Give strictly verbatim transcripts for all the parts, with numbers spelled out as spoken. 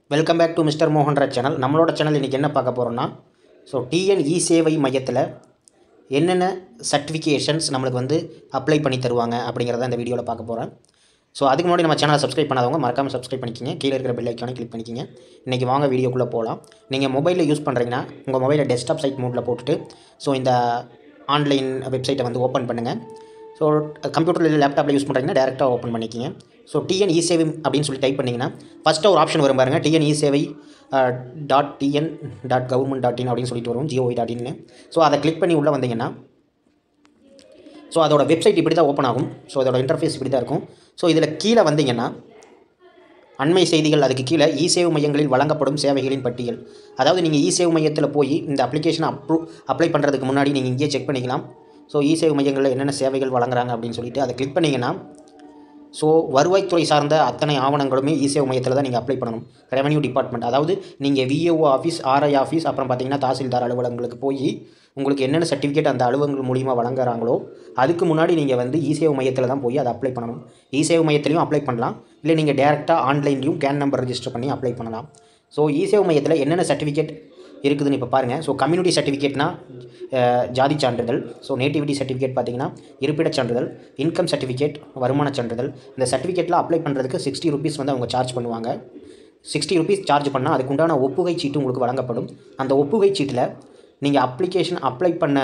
Welcome back to mister Mohanraj channel. நம்மளோட channel இன்றைக்கி என்ன பார்க்க போகிறோம்னா, ஸோ டிஎன் இ-சேவை மையத்தில் என்னென்ன சர்டிஃபிகேஷன்ஸ் நம்மளுக்கு வந்து அப்ளை பண்ணி தருவாங்க அப்படிங்கிறத இந்த வீடியோவில் பார்க்க போகிறேன். ஸோ அதுக்கு முன்னாடி நம்ம சேனலை சப்ஸ்கிரைப் பண்ணாதவங்க மறக்காமல் சப்ஸ்கிரைப் பண்ணிக்கிங்க. கீழே இருக்கிற பெல் ஐக்கானை கிளிக் பண்ணிக்கிங்க. இன்றைக்கி வாங்க வீடியோக்குள்ளே போகலாம். நீங்கள் மொபைலில் யூஸ் பண்ணுறீங்கன்னா உங்கள் மொபைலை டெஸ்க்டாப் சைட் மோடில் போட்டுட்டு ஸோ இந்த ஆன்லைன் வெப்சைட்டை வந்து ஓப்பன் பண்ணுங்கள். ஸோ கம்ப்யூட்டரில் இல்லை லேப்டாப்பில் யூஸ் பண்ணுறீங்கன்னா டேரெக்டாக ஓப்பன் பண்ணிக்கிங்க. ஸோ டிஎன் இ-சேவை அப்படின்னு சொல்லி டைப் பண்ணிங்கன்னா ஃபஸ்ட்டு ஒரு ஆப்ஷன் வரும் பாருங்கள், TN eSevai dot TN dot government dot in அப்படின்னு சொல்லிட்டு வரும், ஜிஓவி டாட் இன்னு. ஸோ அதை கிளிக் பண்ணி உள்ளே வந்தீங்கன்னா ஸோ அதோட வெப்சைட் இப்படி தான் ஓப்பன் ஆகும். ஸோ அதோட இன்டர்ஃபேஸ் இப்படி தான் இருக்கும். ஸோ இதில் கீழே வந்தீங்கன்னா அண்மை செய்திகள், அதுக்கு கீழே இ-சேவை மையங்களில் வழங்கப்படும் சேவைகளின் பட்டியல். அதாவது நீங்கள் இ-சேவை மையத்தில் போய் இந்த அப்ளிகேஷனை அப்ரூவ் அப்ளை பண்ணுறதுக்கு முன்னாடி நீங்கள் இங்கேயே செக் பண்ணிக்கலாம். ஸோ இ-சேவை மையங்களில் என்னென்ன சேவைகள் வழங்குறாங்க அப்படின்னு சொல்லிட்டு அதை கிளிக் பண்ணிங்கன்னா ஸோ வருவாய்த்துறை சார்ந்த அத்தனை ஆவணங்களுமே இ-சேவை மையத்தில் தான் நீங்கள் அப்ளை பண்ணணும். ரெவன்யூ டிபார்ட்மெண்ட், அதாவது நீங்கள் விஏஓ ஆஃபீஸ், ஆர்ஐ ஆஃபீஸ், அப்புறம் பார்த்தீங்கன்னா தாசில்தார் அலுவலகங்களுக்கு போய் உங்களுக்கு என்னென்ன சர்டிஃபிகேட் அந்த அலுவலகங்கள் மூலிமா வழங்குறாங்களோ அதுக்கு முன்னாடி நீங்கள் வந்து இ-சேவை மையத்தில் தான் போய் அதை அப்ளை பண்ணணும். இ-சேவை மையத்திலையும் அப்ளை பண்ணலாம், இல்லை நீங்கள் டேரெக்டாக ஆன்லைன்லையும் கேன் நம்பர் ரெஜிஸ்டர் பண்ணி அப்ளை பண்ணலாம். ஸோ இ-சேவை மையத்தில் என்னென்ன சர்டிஃபிகேட் இருக்குதுன்னு இப்போ பாருங்கள். ஸோ கம்யூனிட்டி சர்டிஃபிகேட்னா ஜாதி சான்றிதழ், ஸோ நேட்டிவிட்டி சர்டிஃபிகேட் பார்த்தீங்கன்னா இருப்பிடச் சான்றிதழ், இன்கம் சர்டிஃபிகேட் வருமான சான்றிதழ். இந்த சர்டிஃபிகேட்டில் அப்ளை பண்ணுறதுக்கு சிக்ஸ்டி ருபீஸ் வந்து அவங்க சார்ஜ் பண்ணுவாங்க. சிக்ஸ்டி ருபீஸ் சார்ஜ் பண்ணால் அதுக்கு உண்டான ஒப்புகை சீட்டு உங்களுக்கு வழங்கப்படும். அந்த ஒப்புகை சீட்டில் நீங்கள் அப்ளிகேஷன் அப்ளை பண்ண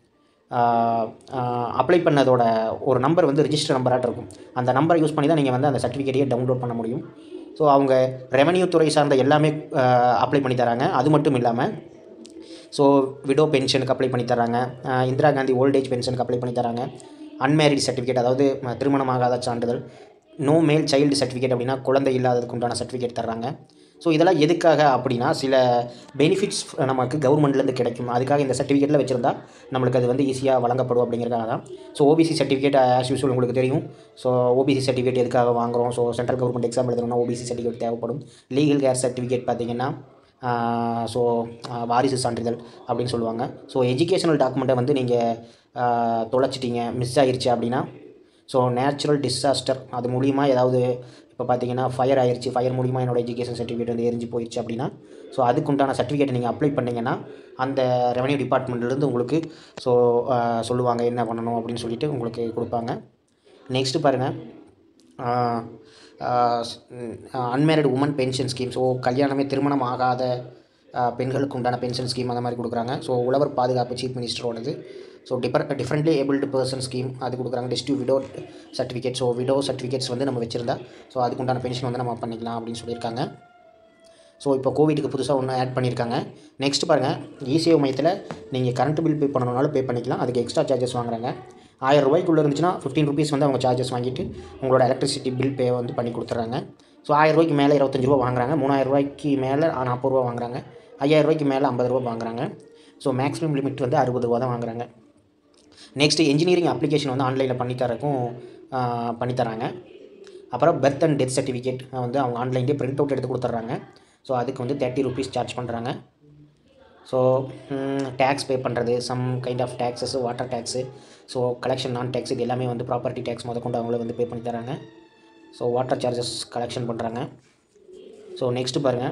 அப்ளை பண்ணதோட ஒரு நம்பர் வந்து ரிஜிஸ்டர் நம்பராக இருக்கும். அந்த நம்பரை யூஸ் பண்ணி தான் நீங்கள் வந்து அந்த சர்டிஃபிகேட்டையே டவுன்லோட் பண்ண முடியும். ஸோ அவங்க ரெவன்யூ துறை சார்ந்த எல்லாமே அப்ளை பண்ணி தராங்க. அது மட்டும் இல்லாமல் ஸோ விடோ பென்ஷனுக்கு அப்ளை பண்ணி தராங்க, இந்திரா காந்தி ஓல்டேஜ் பென்ஷனுக்கு அப்ளை பண்ணி தராங்க, அன்மேரிட் சர்டிஃபிகேட் அதாவது திருமணமாகாத சான்றிதழ், நோ மேல் சைல்டு சர்டிஃபிகேட் அப்படின்னா குழந்தை இல்லாததுக்கு உண்டான சர்டிஃபிகேட் தர்றாங்க. ஸோ இதெல்லாம் எதுக்காக அப்படின்னா சில பெனிஃபிட்ஸ் நமக்கு கவர்மெண்ட்லேருந்து கிடைக்கும். அதுக்காக இந்த சர்டிஃபிகேட்டில் வச்சுருந்தா நம்மளுக்கு அது வந்து ஈஸியாக வழங்கப்படும் அப்படிங்கிறதுக்காக தான். So OBC certificate as usual உங்களுக்கு தெரியும். ஸோ ஓபிசி சர்டிஃபிகேட் எதுக்காக வாங்குகிறோம்? ஸோ சென்ட்ரல் கவர்மெண்ட் எக்ஸாம் எழுதணும்னா ஓபிசி சர்டிஃபிகேட் தேவைப்படும். லீகல் கேர் சர்டிஃபிகேட் பார்த்திங்கன்னா ஸோ வாரிசு சான்றிதழ் அப்படின்னு சொல்லுவாங்க. ஸோ எஜுகேஷனல் டாக்குமெண்ட்டை வந்து நீங்கள் தொலைச்சிட்டிங்க, மிஸ் ஆகிருச்சு அப்படின்னா ஸோ நேச்சுரல் டிசாஸ்டர் அது மூலிமா ஏதாவது இப்போ பார்த்தீங்கன்னா ஃபயர் ஆயிடுச்சு, ஃபயர் மூலிமா என்னோடய எஜுகேஷன் சர்டிஃபிகேட் வந்து எரிஞ்சு போயிடுச்சு அப்படின்னா ஸோ அதுக்குண்டான சர்டிஃபிகேட்டை நீங்கள் அப்ளை பண்ணிங்கன்னா அந்த ரெவன்யூ டிபார்ட்மெண்ட்லேருந்து உங்களுக்கு ஸோ சொல்லுவாங்க என்ன பண்ணணும் அப்படின்னு சொல்லிட்டு உங்களுக்கு கொடுப்பாங்க. நெக்ஸ்ட்டு பாருங்கள், unmarried woman pension scheme. So கல்யாணமே திருமணம் ஆகாத பெண்களுக்கு உண்டான பென்ஷன் ஸ்கீம் அந்த மாதிரி கொடுக்குறாங்க. ஸோ உழவர் பாதுகாப்பு சீஃப் மினிஸ்டரோடது. So differ differently abled person scheme அது கொடுக்குறாங்க. Next widow certificate. So widow certificates வந்து நம்ம வச்சுருந்தா ஸோ அதுக்கு உண்டான பென்ஷன் வந்து நம்ம பண்ணிக்கலாம் அப்படின்னு சொல்லியிருக்காங்க. ஸோ இப்போ கோவிட்டுக்கு புதுசாக ஒன்று ஆட் பண்ணியிருக்காங்க. நெக்ஸ்ட் பாருங்கள், இ-சேவை மையத்தில் நீங்கள் கரண்ட் பில் பே பண்ணணுனாலும் பே பண்ணிக்கலாம். அதுக்கு எக்ஸ்ட்ரா சார்ஜஸ் வாங்குறாங்க. ஆயிரம் ரூபாய்க்குள்ளே இருந்துச்சுன்னா ஃபிஃப்டீன் ருபீஸ் வந்து அவங்க சார்ஜஸ் வாங்கிட்டு உங்களோட எலக்ட்ரிசிட்டி பில் பே வந்து பண்ணி கொடுத்துட்றாங்க. ஸோ ஆயிரம் ரூபாய்க்கு மேலே இருபத்தஞ்சி ரூபா வாங்குறாங்க, மூணாயிரம் ரூபாய்க்கு மேலே நாற்பது ரூபா வாங்குறாங்க, ஐயாயிரம் ரூபாய்க்கு மேலே ஐம்பது ரூபா வாங்குறாங்க. ஸோ மேக்ஸிமம் லிமிட் வந்து அறுபது ரூபா தான் வாங்குறாங்க. நெக்ஸ்ட்டு இன்ஜினியரிங் அப்ளிகேஷன் வந்து ஆன்லைனில் பண்ணித்தரக்கும் பண்ணித்தராங்க. அப்புறம் பர்த் அண்ட் டெத் சர்டிஃபிகேட் வந்து அவங்க ஆன்லைன்லேயே பிரிண்ட் அவுட் எடுத்து கொடுத்துட்றாங்க. ஸோ அதுக்கு வந்து தேர்ட்டி ருபீஸ் சார்ஜ் பண்ணுறாங்க. ஸோ டேக்ஸ் பே பண்ணுறது, some kind of taxes, water tax, so collection non tax, இது எல்லாமே வந்து ப்ராப்பர்ட்டி டேக்ஸ் முத கொண்டு அவங்களே வந்து பே பண்ணி தராங்க. ஸோ வாட்டர் சார்ஜஸ் கலெக்ஷன் பண்ணுறாங்க. ஸோ நெக்ஸ்ட்டு பாருங்கள்,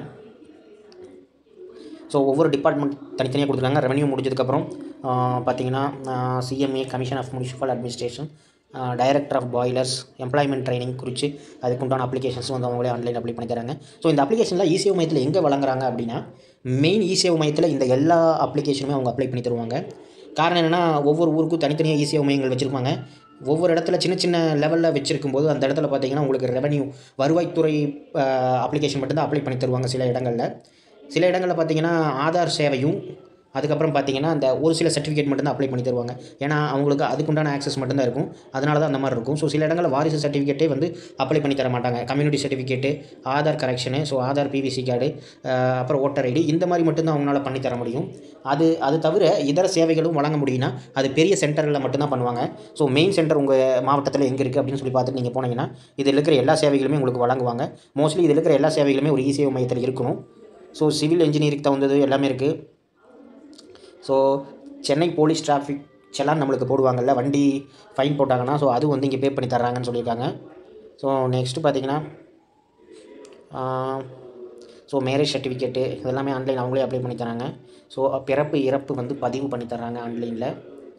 ஸோ ஒவ்வொரு டிபார்ட்மெண்ட் தனித்தனியாக கொடுத்துருக்காங்க. ரெவன்யூ முடிஞ்சதுக்கப்புறம் பார்த்தீங்கன்னா CMA, commission of municipal administration, director of boilers, employment training குறித்து அதுக்குண்டான அப்ளிகேஷன்ஸ் வந்து அவங்களே ஆன்லைன் அப்ளை பண்ணி தராங்க. ஸோ இந்த அப்ளிகேஷனில் இ-சேவை மையத்தில் எங்கே வழங்குறாங்க அப்படின்னா மெயின் இ-சேவை மையத்தில் இந்த எல்லா அப்ளிகேஷனுமே அவங்க அப்ளை பண்ணி தருவாங்க. காரணம் என்னென்னா ஒவ்வொரு ஊருக்கும் தனித்தனியாக இ-சேவை மையங்கள் வச்சுருப்பாங்க. ஒவ்வொரு இடத்துல சின்ன சின்ன லெவலில் வச்சுருக்கும் போது அந்த இடத்துல பார்த்திங்கன்னா உங்களுக்கு ரெவன்யூ வருவாய்த்துறை அப்ளிகேஷன் மட்டும்தான் அப்ளை பண்ணி தருவாங்க. சில இடங்களில் சில இடங்களில் பார்த்திங்கன்னா ஆதார் சேவையும் அதுக்கப்புறம் பார்த்திங்கன்னா அந்த ஒரு சில சர்டிஃபிகேட் மட்டும்தான் அப்ளை பண்ணி தருவாங்க. ஏன்னா அவங்களுக்கு அதுக்குண்டான ஆக்சஸ் மட்டும்தான் இருக்கும், அதனால தான் அந்த மாதிரி இருக்கும். ஸோ சில இடங்களில் வாரிசு சர்டிஃபிகேட்டே வந்து அப்ளை பண்ணி தர மாட்டாங்க. Community certificate, Aadhaar correction, so Aadhaar PVC card, அப்புறம் ஓட்டர் ஐடி, இந்த மாதிரி மட்டும்தான் அவங்களால பண்ணி தர முடியும். அது அது தவிர இதர சேவைகளும் வழங்க முடியும்னா அது பெரிய சென்டரில் மட்டும்தான் பண்ணுவாங்க. ஸோ மெயின் சென்டர் உங்கள் மாவட்டத்தில் எங்கே இருக்குது அப்படின்னு சொல்லி பார்த்துட்டு நீங்கள் போனீங்கன்னா இதில் இருக்கிற எல்லா சேவைகளுமே உங்களுக்கு வழங்குவாங்க. மோஸ்ட்லி இதில் இருக்கிற எல்லா சேவைகளுமே ஒரு இ-சேவை மையத்தில் இருக்கணும். ஸோ சிவில் இன்ஜினியரிங் தகுந்தது எல்லாமே இருக்குது. So Chennai police traffic challan நம்மளுக்கு போடுவாங்கள்ல, வண்டி ஃபைன் போட்டாங்கன்னா ஸோ அது வந்து இங்கே பே பண்ணி தர்றாங்கன்னு சொல்லியிருக்காங்க. ஸோ நெக்ஸ்ட்டு பார்த்திங்கன்னா ஸோ மேரேஜ் சர்டிஃபிகேட்டு இதெல்லாமே ஆன்லைன் அவங்களே அப்ளை பண்ணி தராங்க. ஸோ பிறப்பு இறப்பு வந்து பதிவு பண்ணி தராங்க ஆன்லைனில்.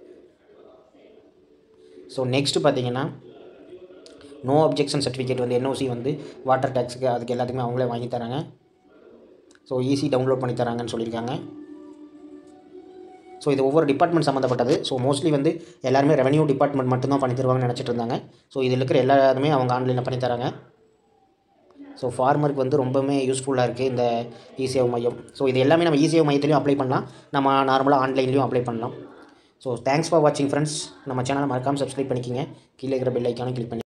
ஸோ நெக்ஸ்ட்டு பார்த்தீங்கன்னா நோ அப்ஜெக்ஷன் சர்டிஃபிகேட் வந்து என்ஓசி வந்து வாட்டர் டேக்ஸுக்கு அதுக்கு எல்லாத்துக்குமே அவங்களே வாங்கி தராங்க. ஸோ ஈஸி டவுன்லோட் பண்ணி தராங்கன்னு சொல்லியிருக்காங்க. ஸோ இது ஒவ்வொரு டிபார்ட்மெண்ட் சம்மந்தப்பட்டது. ஸோ மோஸ்ட்லி வந்து எல்லாருமே ரெவன்யூ டிபார்ட்மெண்ட் மட்டும்தான் பண்ணி தருவாங்கன்னு நினச்சிட்டு இருந்தாங்க. ஸோ இதில் இருக்கிற எல்லாருமே அவங்க ஆன்லைனில் பண்ணி தராங்க. ஸோ ஃபார்மருக்கு வந்து ரொம்பவுமே யூஸ்ஃபுல்லாக இருக்குது இந்த இ-சேவை மையம். ஸோ இது எல்லாமே நம்ம இ-சேவை மையத்துலையும் அப்ளை பண்ணலாம், நம்ம நார்மலாக ஆன்லைன்லேயும் அப்ளை பண்ணலாம். ஸோ தேங்க்ஸ் ஃபார் வாட்சிங் ஃப்ரெண்ட்ஸ். நம்ம சேனலை மறக்காமல் சப்ஸ்கிரைப் பண்ணிக்கிங்க. கீழே இருக்கிற பெல் ஐக்கானை கிளிக் பண்ணி